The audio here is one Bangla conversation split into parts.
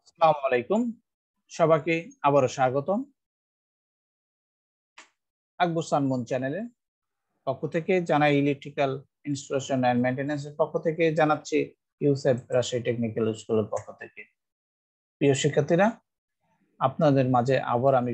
আসসালামু আলাইকুম, সবাইকে আবারও স্বাগতম। আকবর সান মুন চ্যানেলের পক্ষ থেকে জানাই, ইলেকট্রিক্যাল ইনস্টলেশন অ্যান্ড মেইনটেন্যান্সের পক্ষ থেকে জানাচ্ছি, ইউসেফ রাজশাহী টেকনিক্যাল স্কুলের পক্ষ থেকে। প্রিয় শিক্ষার্থীরা, আপনাদের মাঝে আবার আমি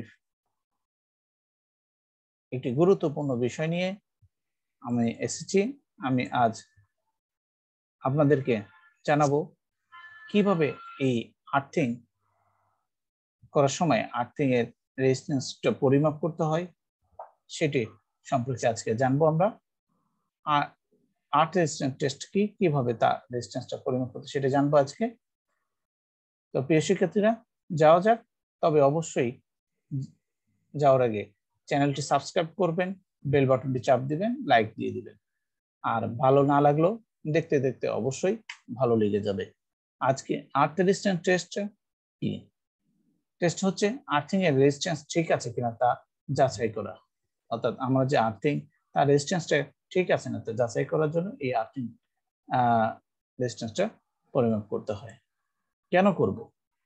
একটি গুরুত্বপূর্ণ বিষয় নিয়ে এসেছি। আমি আজ আপনাদেরকে জানাবো কিভাবে এই আর্থিং করার সময় আর্থিং এর রেজিস্ট্যান্সটা পরিমাপ করতে হয়, সেটি সম্পর্কে আজকে জানবো আমরা। আর্থ রেজিস্ট্যান্স টেস্ট কি, কিভাবে তা রেজিস্ট্যান্সটা পরিমাপ করতে সেটা জানবো আজকে। তো প্রিয় শিক্ষার্থীরা, যাওয়া যাক। তবে অবশ্যই যাওয়ার আগে চ্যানেলটি সাবস্ক্রাইব করবেন, বেল বাটনটি চাপ দিবেন, লাইক দিয়ে দিবেন। আর ভালো না লাগলেও দেখতে দেখতে অবশ্যই ভালো লেগে যাবে। আজকে আর্থ রেজিস্ট্যান্স টেস্ট কি? টেস্ট হচ্ছে আর্থিং এর রেজিস্ট্যান্স ঠিক আছে কিনা তা যাচাই করা। অর্থাৎ আমরা যে আর্থিং, তার রেজিস্ট্যান্সটা ঠিক আছে না তা যাচাই করার জন্য এই আর্থিং রেজিস্ট্যান্সটা পরিমাপ করতে হয়। কেন করব?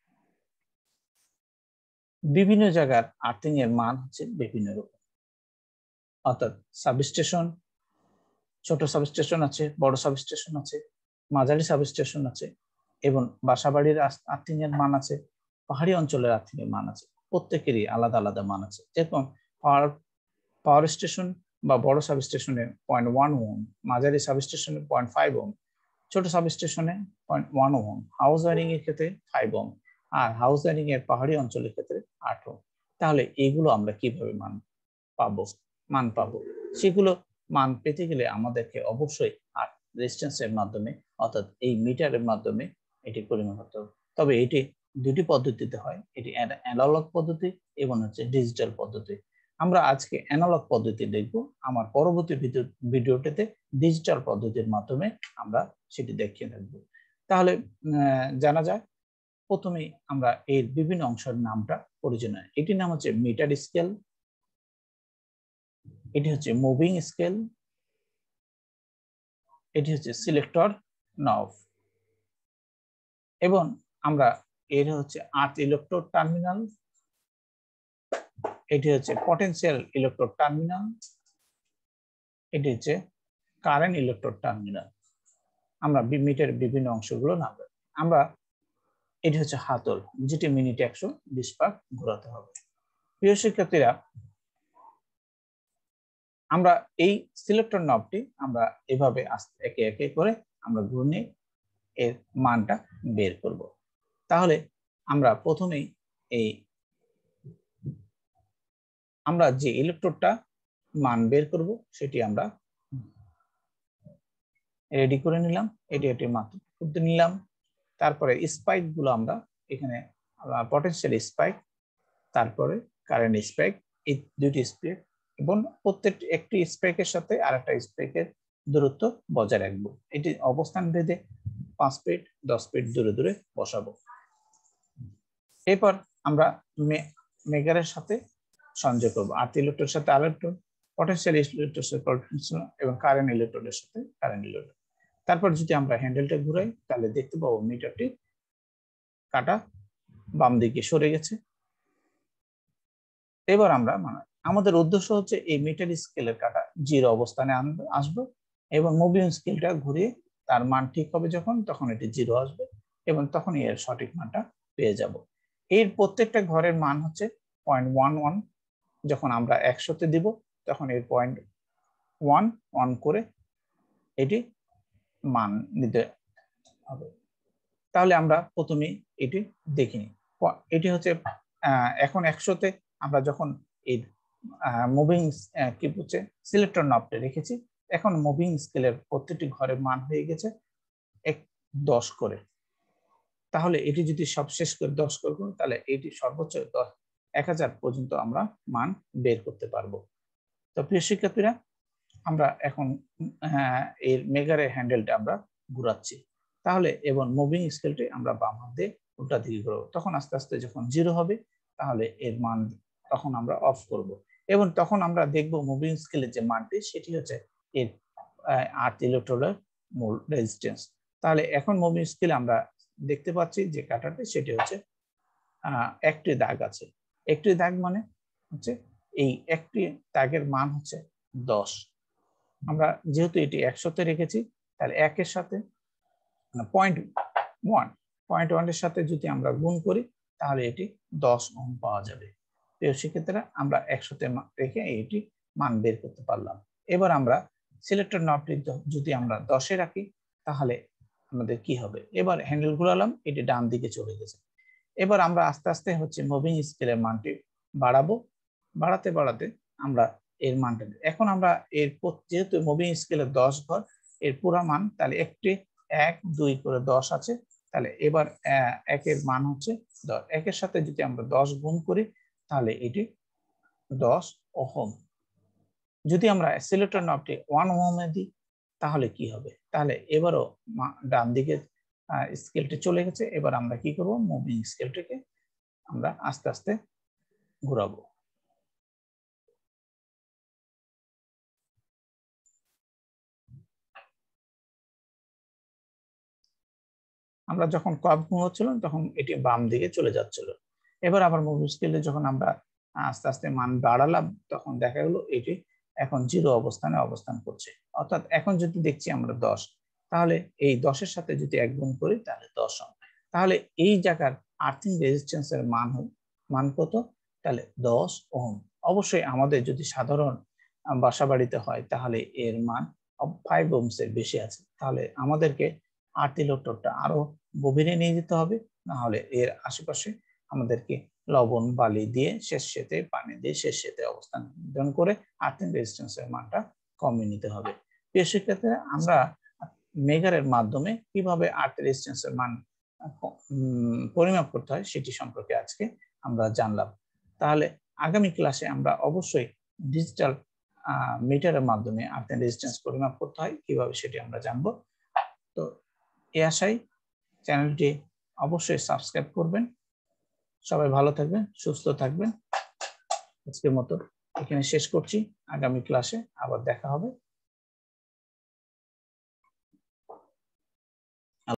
বিভিন্ন জায়গার আর্থিং এর মান হচ্ছে বিভিন্ন রকম। অর্থাৎ সাবস্টেশন, ছোট সাবস্টেশন আছে, বড় সাবস্টেশন আছে, মাঝারি সাবস্টেশন আছে, এবং বাসাবাড়ির আর্থিং এর মান আছে, পাহাড়ি অঞ্চলের আর্থিং এর মান আছে। প্রত্যেকেরই আলাদা আলাদা মান আছে। যেরকম পাওয়ার স্টেশন বা বড় সাবস্টেশনে 0.1 ওহম, মাঝারি সাবস্টেশনে 0.5 ওহম, ছোট সাবস্টেশনে 0.1 ওহম, হাউস ওয়ারিং এর ক্ষেত্রে 5 ওহম, আর হাউস ওয়ারিং এর পাহাড়ি অঞ্চলের ক্ষেত্রে 8 ওহম। তাহলে এগুলো আমরা কিভাবে মান পাবো? সেগুলো মান পেতে গেলে আমাদেরকে অবশ্যই রেজিস্ট্যান্সের মাধ্যমে, অর্থাৎ এই মিটারের মাধ্যমে এটি পরিমাপ করতে হবে। তবে এটি দুটি পদ্ধতিতে হয়, এটি অ্যানালগ পদ্ধতি এবং হচ্ছে ডিজিটাল পদ্ধতি। আমরা আজকে অ্যানালগ পদ্ধতি দেখব, আমার পরবর্তী ভিডিওটিতে ডিজিটাল পদ্ধতির মাধ্যমে আমরা সেটি দেখিয়ে থাকব। তাহলে জানা যায়, প্রথমেই আমরা এর বিভিন্ন অংশের নামটা পরিচয়। এটির নাম হচ্ছে মিটার স্কেল, এটি হচ্ছে মুভিং স্কেল, এটি হচ্ছে সিলেক্টর নব, এবং আমরা এর হচ্ছে আর্থ ইলেকট্রোড টার্মিনাল, এটি হচ্ছে পটেনশিয়াল ইলেকট্রোড টার্মিনাল, এটি হচ্ছে কারেন্ট ইলেকট্রোড টার্মিনাল। আমরা মিটারের বিভিন্ন অংশগুলো নাম, আমরা এটি হচ্ছে হাতল, যেটি মিনিটে 120 বার ঘোরাতে হবে। প্রিয় শিক্ষার্থীরা, আমরা এই সিলেক্টর নবটি আমরা এভাবে একে একে করে আমরা ঘুরিয়ে এর মানটা বের করব। তাহলে আমরা প্রথমেই আমরা যে ইলেকট্রোডটা মান বের করব সেটি আমরা রেডি করে নিলাম। এটি মাত্র করতে নিলাম। তারপরে স্পাইক গুলো আমরা এখানে পটেনশিয়াল স্পাইক, তারপরে কারেন্ট স্পাইক, এই দুটি স্পাইক, এবং প্রত্যেকটি একটি স্পাইকের সাথে আরেকটা স্পাইকের দূরত্ব বজায় রাখবো। এটি অবস্থান ভেদে 5 ফিট 10 ফিট দূরে দূরে বসাবো। এরপর আমরা মেগারের সাথে সংযোগ করবো, আর্থ ইলেকট্রোডের সাথে ইলেকট্রোড, পটেনশিয়াল ইলেকট্রোডের সাথে পটেনশিয়াল, এবং কারেন্ট ইলেকট্রোডের সাথে কারেন্ট ইলেকট্রোড। তারপর যদি আমরা হ্যান্ডেলটা ঘুরাই, তাহলে দেখতে পাবো মিটারটি কাটা বাম দিকে সরে গেছে। এবার আমরা আমাদের উদ্দেশ্য হচ্ছে এই মিটার স্কেলের কাটা 0 অবস্থানে আসবে, এবং মুভিং স্কেলটা ঘুরিয়ে তার মান ঠিক হবে যখন, তখন এটি 0 আসবে, এবং তখনই এর সঠিক মানটা পেয়ে যাব। এর প্রত্যেকটা ঘরের মান হচ্ছে 0.11। যখন আমরা 100-তে দিব, তখন এর 0.11 করে এটি মান নিতে হবে। তাহলে আমরা প্রথমে এটি দেখিনি। এটি হচ্ছে এখন 100-তে আমরা যখন এই মুভিং কি হচ্ছে সিলেক্টর নবটা রেখেছি, এখন মুভিং স্কেলের প্রত্যেকটি ঘরের মান হয়ে গেছে 10 করে। তাহলে এটি যদি সব শেষ করে 10 করব, তাহলে এটি সর্বোচ্চ 1000 পর্যন্ত আমরা মান বের করতে পারবো। তো প্রিয় শিক্ষার্থীরা, আমরা এখন এর মেগারের হ্যান্ডেলটা আমরা ঘুরাচ্ছি। তাহলে এবং মুভিং স্কেলটি আমরা বাম হাত দিয়ে উল্টা দিকে ঘুরাবো। তখন আস্তে আস্তে যখন 0 হবে, তাহলে এর মান তখন আমরা অফ করব, এবং তখন আমরা দেখব মুভিং স্কেলের যে মানটি সেটি হচ্ছে এর আর্থ ইলেকট্রোডের মূল রেজিস্ট্যান্স। তাহলে এখন মুভিং স্কেলে আমরা দেখতে পাচ্ছি যে কাটারটি সেটি হচ্ছে একটি দাগ আছে। একটি দাগ মানে হচ্ছে এই একটি দাগের মান হচ্ছে 10। আমরা যেহেতু এটি 100-তে রেখেছি, তাহলে 1-এর সাথে 0.1 এর সাথে যদি আমরা গুণ করি তাহলে এটি 10 ওহম পাওয়া যাবে। প্রিয় শিক্ষার্থীরা, আমরা 100-তে রেখে এটি মান বের করতে পারলাম। এবার আমরা সিলেক্টর নবটি যদি আমরা 10-এ রাখি তাহলে আমাদের কি হবে? এবার হ্যান্ডেল ঘোরালাম, এটি ডান দিকে চলে গেছে। এবার আমরা আস্তে আস্তে হচ্ছে মুভিং স্কেলের মানটি বাড়াবো। বাড়াতে বাড়াতে আমরা এর মানটা, এখন আমরা এর যেহেতু মুভিং স্কেলের 10 ঘর, এর পুরা মান, তাহলে একটি 1 2 করে 10 আছে, তাহলে এবার 1-এর মান হচ্ছে 10। 1-এর সাথে যদি আমরা 10 গুণ করি তাহলে এটি 10 ওহম। যদি আমরা সিলেক্টর নবটি 1 ওহমে দিই তাহলে কি হবে? তাহলে এবারও ডান দিকে স্কেলটি চলে গেছে। এবার আমরা কি করব? মুভিং স্কেলটিকে আমরা আস্তে আস্তে ঘোরাবো। আমরা যখন কার্ভ ঘুরছিলাম তখন এটি বাম দিকে চলে যাচ্ছিল। এবার আবার মুভিং স্কেলে যখন আমরা আস্তে আস্তে মান বাড়ালাম তখন দেখা গেল এটি এখন 0 অবস্থানে অবস্থান করছে। অর্থাৎ এখন যদি দেখছি আমরা 10, তাহলে এই 10-এর সাথে যদি 1 গুণ করি তাহলে 10 হয়। তাহলে এই জায়গার আর্থিং রেজিস্ট্যান্সের মান কত? তাহলে 10 ওহম। অবশ্যই আমাদের যদি সাধারণ বাসা বাড়িতে হয় তাহলে এর মান 5 ওহমসের বেশি আছে। তাহলে আমাদেরকে আরটি লোডটা আরো গভীরে নিয়ে যেতে হবে, না হলে এর আশেপাশে আমাদেরকে লবণ বালি দিয়ে শেষেতে পানি দিয়ে শেষেতে অবস্থান নির্ধারণ করে আর্থিং রেজিস্ট্যান্সের মানটা কমিয়ে নিতে হবে। প্রিয় শিক্ষার্থীরা, আমরা মেগারের মাধ্যমে কিভাবে আর্থিং রেজিস্ট্যান্সের মান পরিমাপ করতে হয় সেটি সম্পর্কে আজকে আমরা জানলাম। তাহলে আগামী ক্লাসে আমরা অবশ্যই ডিজিটাল মিটারের মাধ্যমে আর্থিং রেজিস্ট্যান্স পরিমাপ করতে হয় কিভাবে সেটি আমরা জানবো। তো এই আশায় চ্যানেলটি অবশ্যই সাবস্ক্রাইব করবেন। সবাই ভালো থাকবেন, সুস্থ থাকবেন। আজকের মতো এখানে শেষ করছি। আগামী ক্লাসে আবার দেখা হবে।